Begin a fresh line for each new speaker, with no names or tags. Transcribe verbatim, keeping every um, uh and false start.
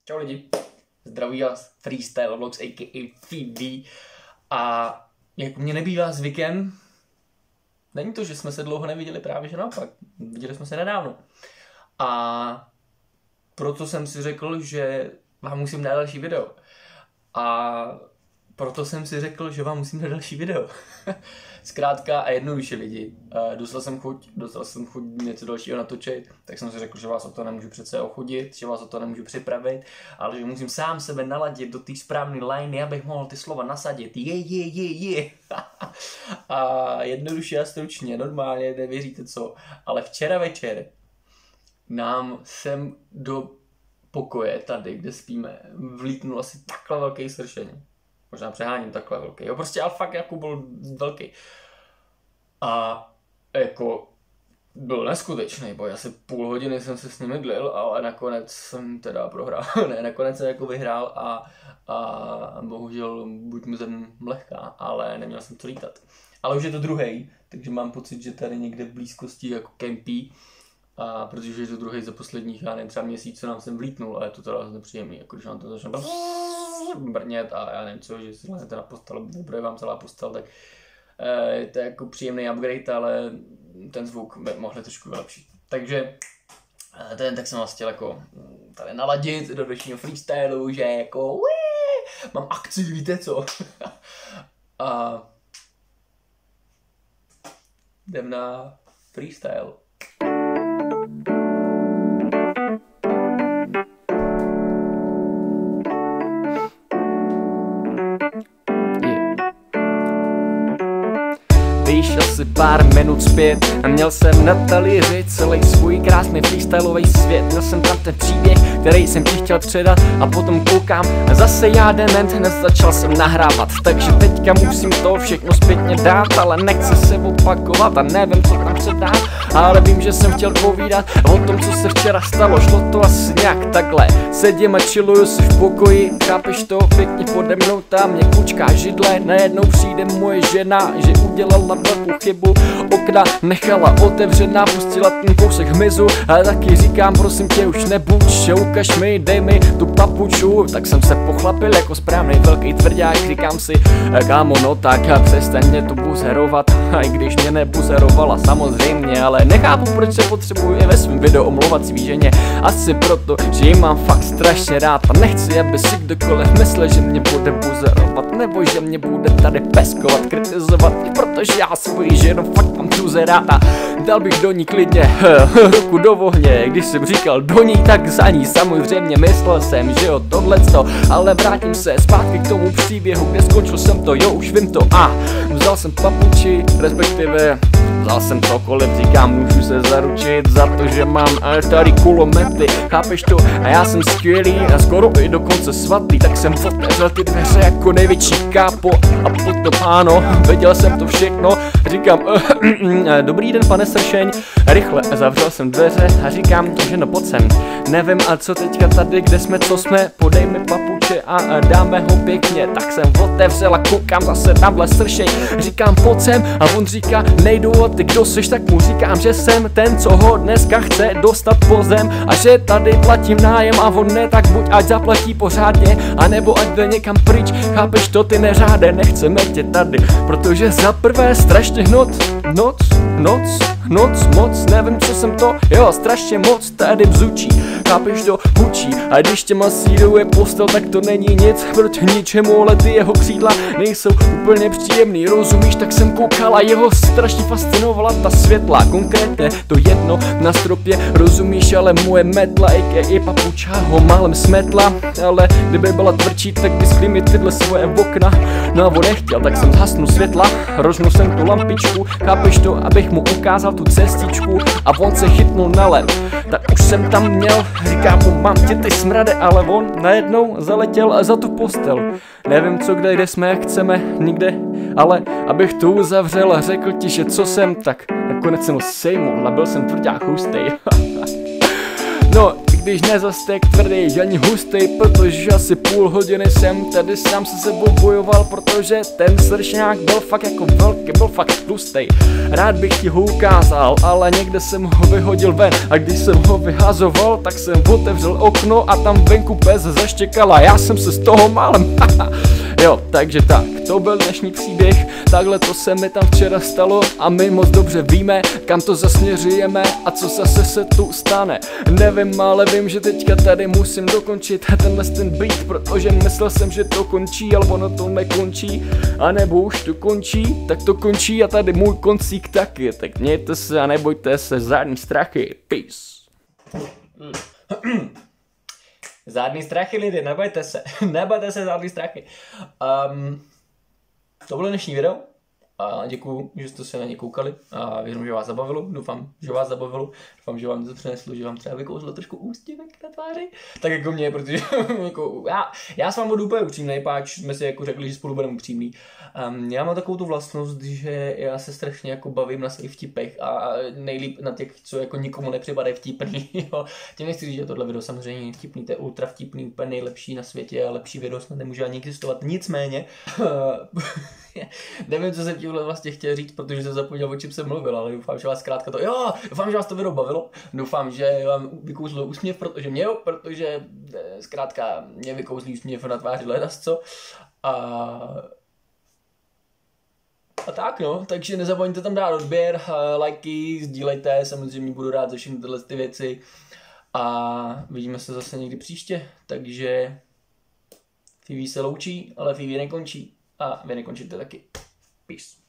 Čau lidi, zdraví vás Freestyle Vlogs a k a. Phoebe. A jako mě nebývá zvykem, není to, že jsme se dlouho neviděli, právě že naopak, viděli jsme se nedávno. A proto jsem si řekl, že vám musím dát další video. A proto jsem si řekl, že vám musím dát další video. Zkrátka a jednoduše lidi. Dostal jsem chuť, dostal jsem chuť něco dalšího natočit, tak jsem si řekl, že vás o to nemůžu přece ochudit, že vás o to nemůžu připravit, ale že musím sám sebe naladit do té správné liney, abych mohl ty slova nasadit. Je, je, je, je. A jednoduše a stručně, normálně, nevěříte co, ale včera večer nám sem do pokoje tady, kde spíme, vlítnul asi takhle velký sršeň. Možná přeháním takhle velký. Jo, prostě ale fakt jako byl velký. A jako byl neskutečný, bo asi půl hodiny jsem se s ním mydlil, ale nakonec jsem teda prohrál. ne, nakonec jsem jako vyhrál a, a bohužel buď mu zem lehká, ale neměl jsem to lítat. Ale už je to druhý, takže mám pocit, že tady někde v blízkosti jako kempí. A protože je to druhý za posledních, já nevím, třeba měsíc, co nám sem vlítnul, ale je to teda nepříjemný, jako když vám to začne brnět a já nevím co, že si hledete na postel, vybruje vám celá postel, tak je to jako příjemný upgrade, ale ten zvuk by mohli trošku vylepšit. Takže ten, tak jsem vás chtěl jako tady naladit do dnešního freestylu, že jako uí, mám akci, víte co. A jdem na freestyle.
Víš, asi pár minut zpět a měl jsem na talíři celý svůj krásný freestylový svět. Měl jsem tam ten příběh, který jsem ti chtěl předat a potom koukám a zase já dement hned začal jsem nahrávat. Takže teďka musím to všechno zpětně dát, ale nechci se opakovat a nevím, co tam předat. Ale vím, že jsem chtěl povídat o tom, co se včera stalo. Šlo to asi nějak takhle. Sedím a chilluju si v pokoji, chápeš to, pěkně pode mnou tam mě kučká židle. Najednou přijde moje žena, že udělala velkou chybu, okna nechala otevřená, pustila ten kousek hmyzu a taky říkám, prosím tě už nebuď, že ukaž mi, dej mi tu papuču. Tak jsem se pochlapil jako správný velký tvrdák, říkám si, kámo no tak přestaň mě tu buzerovat, a i když mě nebuzerovala samozřejmě, ale nechápu, proč se potřebuje ve svém videu omlouvat svý ženě. Asi proto, že ji mám fakt strašně rád a nechci, aby si kdokoliv myslel, že mě bude buzerovat nebo že mě bude tady peskovat, kritizovat, protože já svoji ženu fakt mám tuze rád a dal bych do ní klidně ruku do ohně. Když jsem říkal do ní, tak za ní samozřejmě myslel jsem, že jo tohleto, ale vrátím se zpátky k tomu příběhu, kde skončil jsem to, jo už vím to a vzal jsem papuči, respektive vzal jsem cokoliv, říkám, můžu se zaručit za to, že mám tady kulomety, chápeš to? A já jsem skvělý a skoro i dokonce svatý, tak jsem otevřel ty dveře jako největší kápo a potom ano, věděl jsem to všechno, říkám, dobrý den pane sršeň, rychle zavřel jsem dveře a říkám, že no pojď sem, nevím a co teďka tady, kde jsme, co jsme, podej mi papuče a dáme ho pěkně, tak jsem otevřel a koukám zase tamhle sršeň, říkám pojď sem a on říká, nejdu o ty, kdo seš, tak mu říkám, že jsem ten, co ho dneska chce dostat po zem a že tady platím nájem a on ne, tak buď ať zaplatí pořádně, anebo ať jde někam pryč, chápeš to, ty neřáde, nechceme tě tady, protože za prvé strašně noc, noc, noc, noc, moc, nevím, co jsem to, jo, strašně moc tady bzučí, chápeš to, hučí a když tě masíruje postel, tak to není nic proti ničemu, ale ty jeho křídla nejsou úplně příjemný, rozumíš, tak jsem koukal a jeho strašně fascinovala ta světla, konkrétně to jedno na stropě, rozumíš, ale moje metla, i papuča ho málem smetla, ale kdyby byla tvrdší, tak vyskli mi tyhle svoje okna, no a on nechtěl, tak jsem zhasnul světla, rožnul jsem tu lampičku, chápeš to, abych mu ukázal tu cestičku a on se chytnul na lep, tak už jsem tam měl, říkám mu, mám tě ty smrade, ale on najednou zaletěl za tu postel, nevím co, kde, kde jsme, jak chceme, nikde, ale abych to uzavřel a řekl ti, že co jsem, tak nakonec jsem ho sejmul, nabil jsem tvrdák hustej. No, když nezas tak tvrdý, ani hustý, protože asi půl hodiny jsem tady sám se sebou bojoval, protože ten sršňák byl fakt jako velký, byl fakt tlustý. Rád bych ti ho ukázal, ale někde jsem ho vyhodil ven a když jsem ho vyhazoval, tak jsem otevřel okno a tam venku pes zaštěkala, já jsem se z toho málem jo, takže tak, to byl dnešní příběh, takhle to se mi tam včera stalo a my moc dobře víme, kam to zasměřujeme a co zase se tu stane. Nevím, ale vím, že teďka tady musím dokončit tenhle ten beat, protože myslel jsem, že to končí, ale ono to nekončí, a nebo už to končí, tak to končí a tady můj koncík taky, tak mějte se a nebojte se žádný strachy, peace.
Žádný strachy, lidi, nebojte se, nebojte se žádný strachy. Um, to bylo dnešní video a děkuju, že jste se na ně koukali a věřím, že vás zabavilo, doufám, že vás zabavilo, doufám, že vám to přineslo, že vám třeba vykouzlo trošku úsměvek na tváři, tak jako mě, protože jako, já, já s vám budu úplně upřímnej, páč jsme si jako řekli, že spolu budeme upřímný. Um, já mám takovou tu vlastnost, že já se strašně jako bavím na svých vtipech a nejlíp na těch, co jako nikomu nepřipadají vtipný, jo. Tím nechci říct, že tohle video samozřejmě je vtipný, to je ultra vtipný, úplně nejlepší na světě a lepší video snad nemůže ani existovat, nicméně nevím, co jsem tímhle vlastně chtěl říct, protože jsem zapomněl, o čem jsem mluvil, ale doufám, že vás zkrátka to, jo, doufám, že vás to video bavilo, doufám, že vám vykouzlo úsměv, protože mě jo, protože zkrátka mě vykouzlí úsměv na tváři ledasco a A tak no, takže nezapomeňte tam dát odběr, lajky, sdílejte, samozřejmě budu rád za všechny tyhle ty věci a vidíme se zase někdy příště, takže Fiví se loučí, ale Fiví nekončí a vy nekončíte taky. Peace.